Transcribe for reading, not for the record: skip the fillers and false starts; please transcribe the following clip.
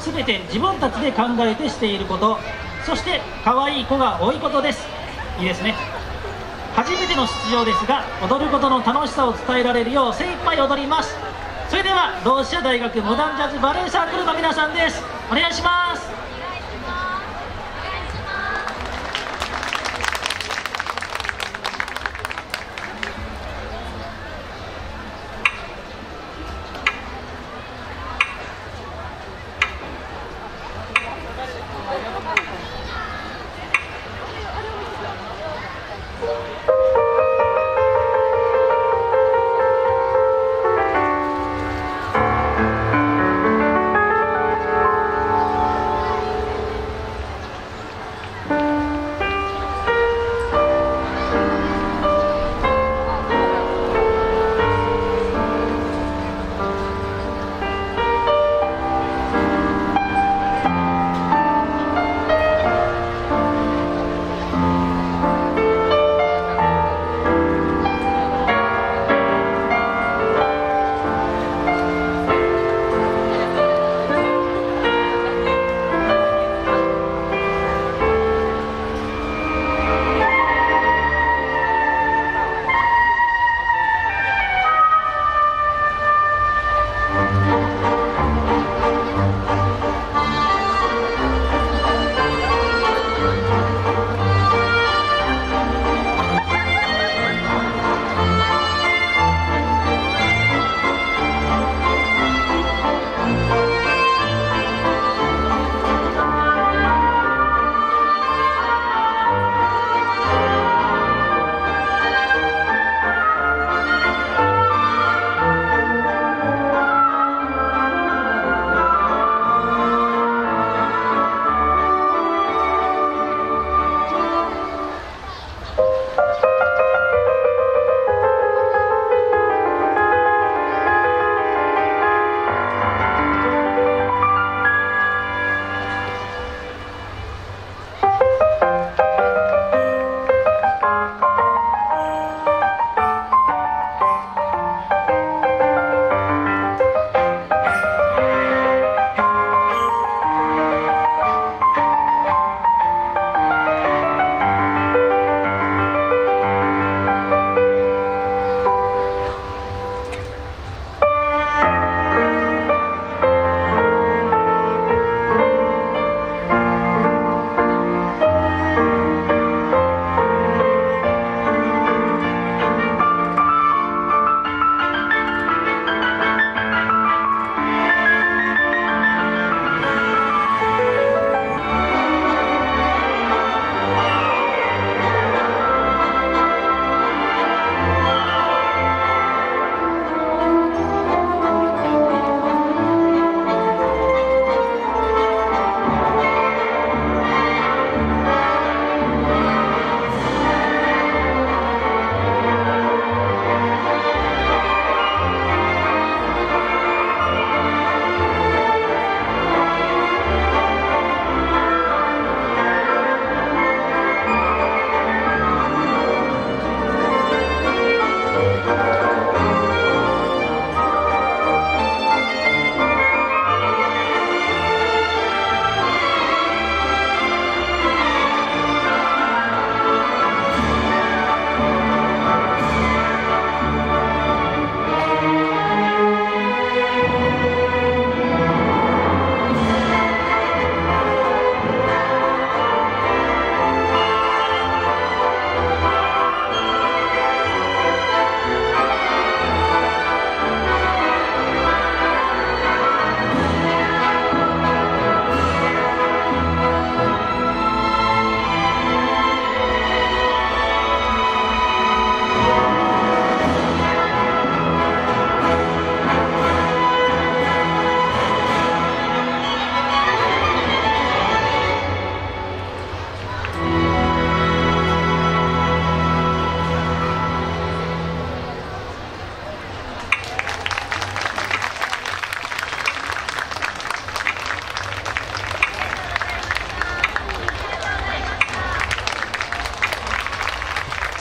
全て自分たちで考えてしていること、そして可愛い子が多いことです。いいですね。初めての出場ですが、踊ることの楽しさを伝えられるよう精一杯踊ります。それでは同志社大学モダンジャズバレエサークルの皆さんです。お願いします。